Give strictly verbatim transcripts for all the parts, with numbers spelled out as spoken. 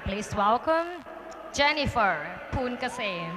Please welcome Jennifer Poonkasem.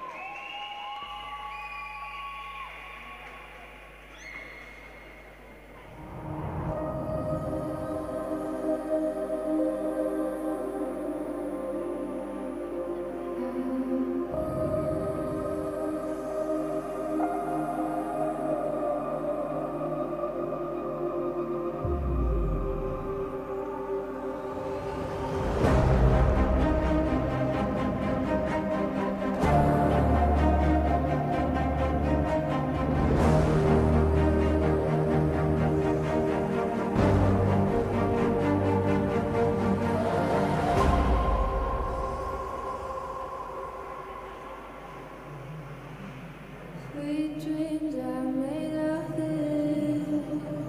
Sweet dreams are made of this.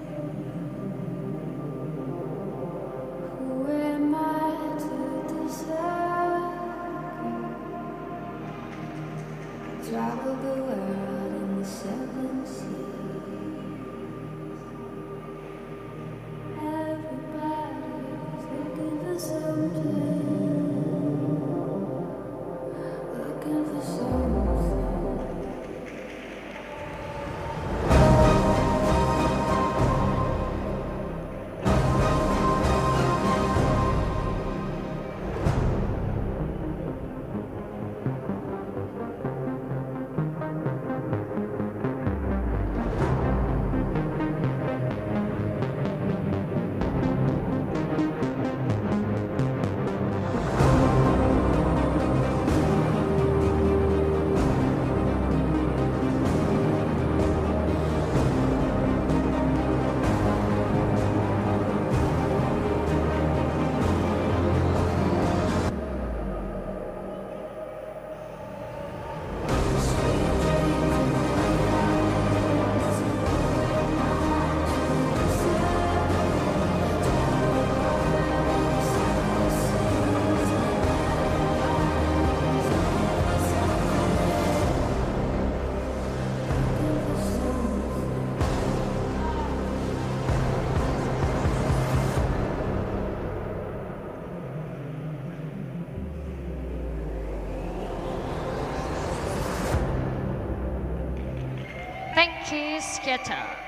Who am I to decide? Travel the world in the seven seas. Everybody's looking for something. Looking for something. Thank you, Skater.